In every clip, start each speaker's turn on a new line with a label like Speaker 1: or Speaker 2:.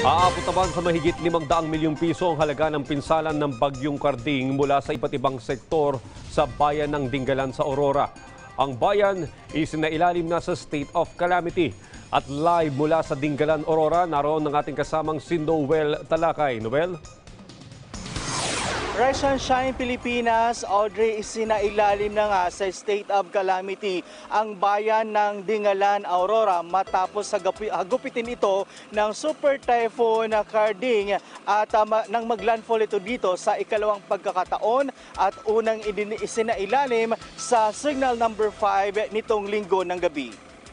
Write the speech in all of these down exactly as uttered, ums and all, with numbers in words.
Speaker 1: Aabot naman sa mahigit limang daang milyong piso ang halaga ng pinsalan ng Bagyong Karding mula sa iba't ibang sektor sa bayan ng Dingalan sa Aurora. Ang bayan isinailalim na sa state of calamity. At live mula sa Dingalan, Aurora, naroon ng ating kasamang si Noel Talakay. Noel?
Speaker 2: Rise and Shine Pilipinas, Audrey, isinailalim na nga sa state of calamity ang bayan ng Dingalan, Aurora matapos hagupitin ito ng Super Typhoon Karding at uh, nang maglandfall ito dito sa ikalawang pagkakataon at unang isinailalim sa signal number five nitong linggo ng gabi.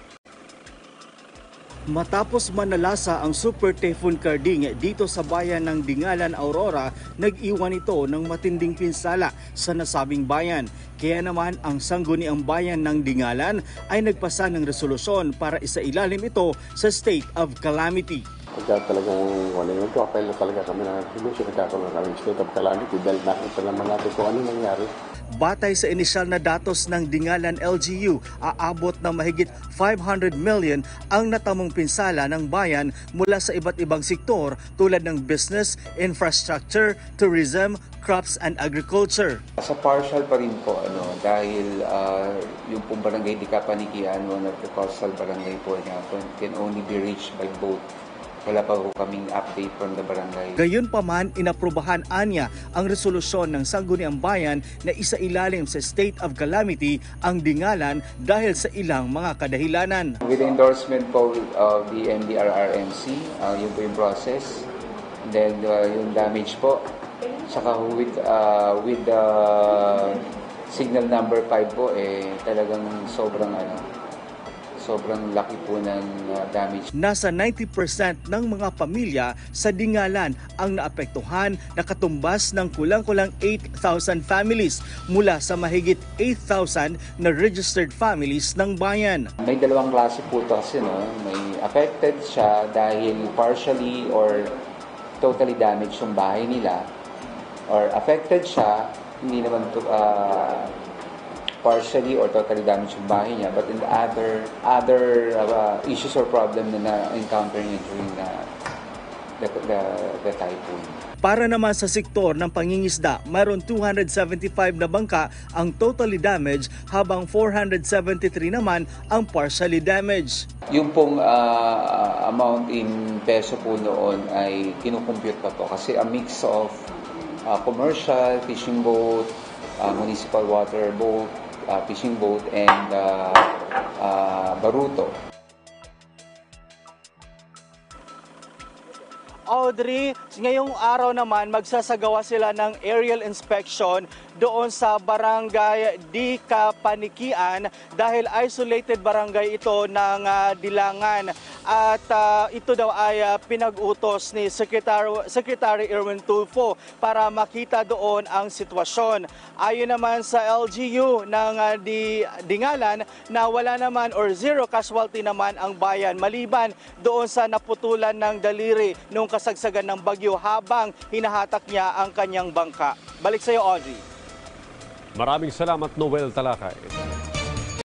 Speaker 2: Matapos manalasa ang Super Typhoon Karding dito sa bayan ng Dingalan, Aurora, nag-iwan ito ng matinding pinsala sa nasabing bayan. Kaya naman ang sangguniang bayan ng Dingalan ay nagpasa ng resolusyon para isailalim ito sa state of calamity.
Speaker 3: Pagka talagang wala yun, apel na talaga kami na solusyon, nagkakaroon na kami state of calamity dahil nakita naman natin kung ano nangyari.
Speaker 2: Batay sa inisyal na datos ng Dingalan L G U, aabot ng mahigit five hundred million ang natamong pinsala ng bayan mula sa iba't ibang sektor tulad ng business, infrastructure, tourism, crops and agriculture.
Speaker 4: Sa partial pa rin po, ano, dahil uh, yung pong barangay di Kapanikian, one of the coastal barangay po niya, can only be reached by boat. Wala pa po kaming update from the barangay.
Speaker 2: Gayunpaman, inaprubahan anya ang resolusyon ng Sangguniang Bayan na isailalim sa state of calamity ang Dingalan dahil sa ilang mga kadahilanan.
Speaker 4: With the endorsement po of the M D R R M C, uh, yun po yung process. And then uh, yung damage po, saka with, uh, with the signal number five po, eh, talagang sobrang ano, sobrang laki po ng uh, damage.
Speaker 2: Nasa ninety percent ng mga pamilya sa Dingalan ang naapektuhan na katumbas ng kulang-kulang eight thousand families mula sa mahigit eight thousand na registered families ng bayan.
Speaker 4: May dalawang klase po ito kasi, no? May affected siya dahil partially or totally damaged yung bahay nila, or affected siya, hindi naman to, uh, partially or totally damaged yung bahay niya, but in the other other uh, issues or problem na na-encounter niya during the, the, the, the typhoon.
Speaker 2: Para naman sa sektor ng pangingisda, mayroon two hundred seventy-five na bangka ang totally damaged habang four hundred seventy-three naman ang partially damaged.
Speaker 4: Yung pong uh, amount in peso po noon ay kinukompute pa po kasi a mix of uh, commercial, fishing boat, uh, municipal water boat, Uh, fishing boat and uh, uh, baruto.
Speaker 2: Audrey, ngayong araw naman magsasagawa sila ng aerial inspection doon sa barangay Di Kapanikian dahil isolated barangay ito ng uh, Dilangan. At uh, ito daw ay uh, pinag-utos ni Secretary, Secretary Erwin Tulfo para makita doon ang sitwasyon. Ayon naman sa L G U ng uh, Di, Dingalan na wala naman or zero casualty naman ang bayan maliban doon sa naputulan ng daliri nung kasagsagan ng bagyo habang hinahatak niya ang kanyang bangka. Balik sa iyo, Audrey.
Speaker 1: Maraming salamat, Noel Talakay.